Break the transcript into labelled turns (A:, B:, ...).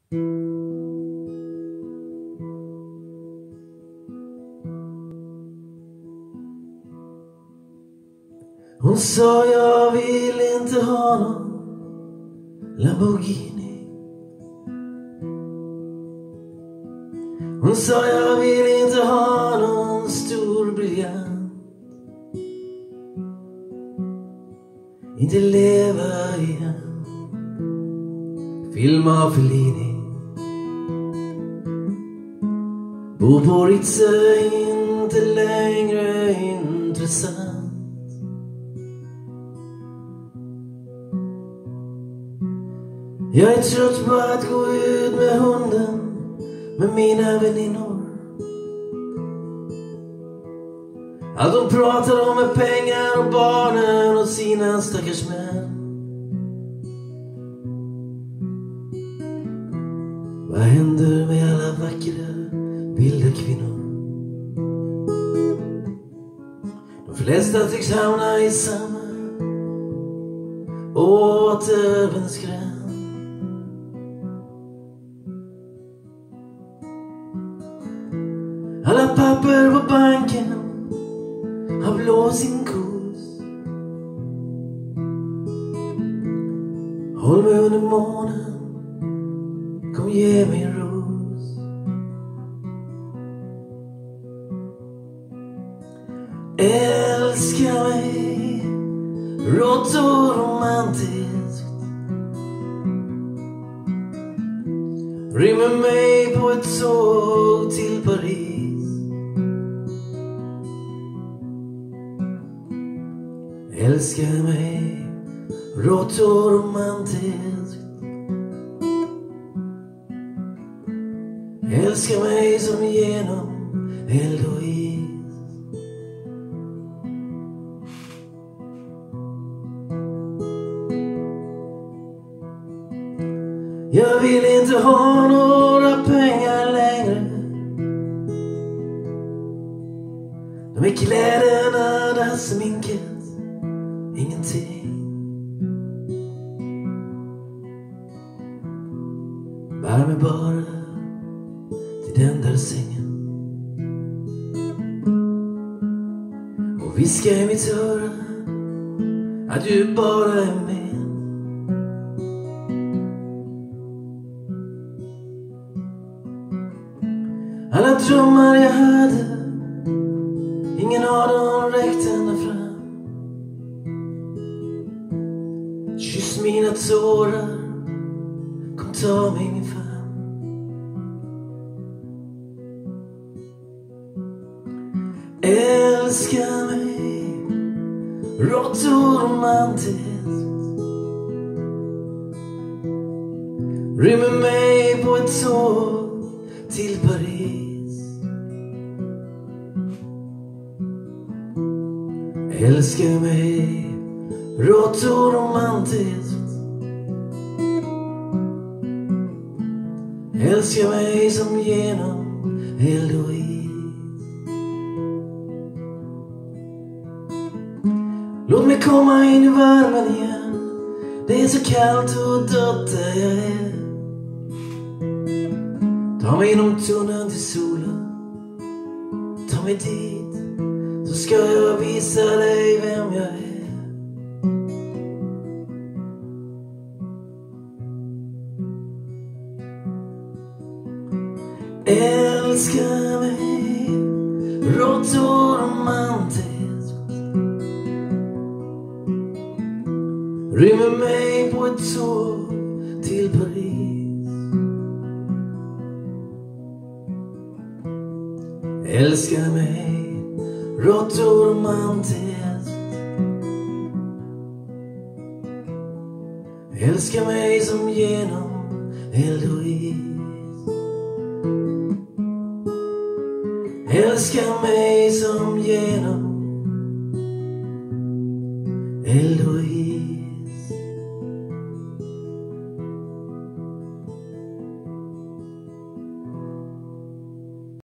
A: Hon sa jag vill inte ha någon Lamborghini. Hon sa jag vill inte ha någon stor briljant. Inte leva igen. Filma Fellini. Bo på Ritz är inte längre intressant. Jag är trött på att gå ut med hunden med mina väninnor. Allt de pratar om är pengar och barnen och sina stackars män. Vad händer med alla vackra, vilda kvinnor? De flesta tycks hamna i samma återvändsgränd. Alla papper på banken har blå sin kurs. Håll mig under månen, kom ge mig en ros. Älska mig, rått och romantiskt. Rymmer mig på ett tåg till Paris. Älska mig, rått och romantiskt. Älska mig som genom eld och is. Jag vill inte ha några pengar längre. De är kläderna, där sminket, ingenting. Bär mig bara till den där sängen och viska i mitt öra att du bara är med. Alla drömmar jag hade, ingen av dem räckte ända fram. Kyss mina tårar, kom ta mig i min famn. Älska mig, rått och romantiskt. Rymmer mig på ett tåg till Paris. Älska mig, rått och romantiskt. Älska mig som genom eld och is. Låt mig komma in i värmen igen. Det är så kallt och dött där jag är. Ta mig genom tunneln till solen. Ta mig dit, så ska jag visa dig vem jag är. Älska mig, rått och romantiskt. Rymmer mig på ett tåg till Paris. Älska mig, rått och romantiskt. Älska mig som genom eld och is. Älska mig som genom eld och is.